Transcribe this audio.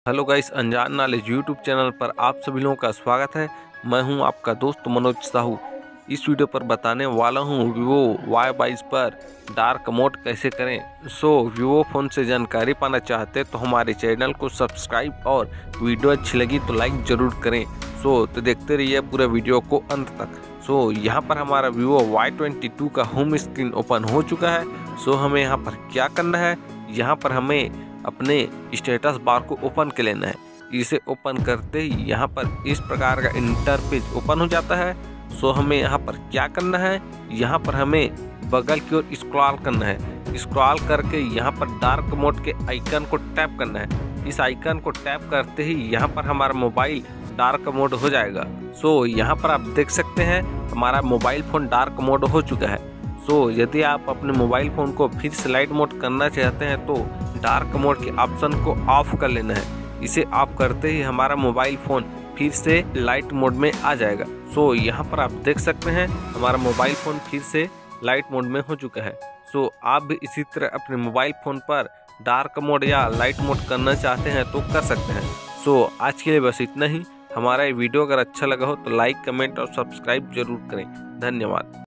Hello guys, Anjaan knowledge YouTube channel पर आप सभी लोगों का स्वागत है। मैं हूं आपका दोस्त मनोज साहू। इस वीडियो पर बताने वाला हूं वीवो Y22 पर डार्क मोड कैसे करें। वीवो फ़ोन से जानकारी पाना चाहते तो हमारे चैनल को सब्सक्राइब और वीडियो अच्छी लगी तो लाइक ज़रूर करें। तो देखते रहिए पूरे वीडियो को अंत तक। यहाँ पर हमारा वीवो Y22 का होम स्क्रीन ओपन हो चुका है। हमें यहाँ पर क्या करना है, यहाँ पर हमें अपने स्टेटस बार को ओपन कर लेना है। इसे ओपन करते ही यहाँ पर इस प्रकार का इंटरफेस ओपन हो जाता है। हमें यहाँ पर क्या करना है, यहाँ पर हमें बगल की ओर स्क्रॉल करना है। स्क्रॉल करके यहाँ पर डार्क मोड के आइकन को टैप करना है। इस आइकन को टैप करते ही यहाँ पर हमारा मोबाइल डार्क मोड हो जाएगा। यहाँ पर आप देख सकते हैं हमारा मोबाइल फ़ोन डार्क मोड हो चुका है। यदि आप अपने मोबाइल फ़ोन को फिर से लाइट मोड करना चाहते हैं तो डार्क मोड के ऑप्शन को ऑफ कर लेना है। इसे ऑफ करते ही हमारा मोबाइल फ़ोन फिर से लाइट मोड में आ जाएगा। यहाँ पर आप देख सकते हैं हमारा मोबाइल फ़ोन फिर से लाइट मोड में हो चुका है। आप भी इसी तरह अपने मोबाइल फ़ोन पर डार्क मोड या लाइट मोड करना चाहते हैं तो कर सकते हैं। आज के लिए बस इतना ही। हमारा ये वीडियो अगर अच्छा लगा हो तो लाइक, कमेंट और सब्सक्राइब जरूर करें। धन्यवाद।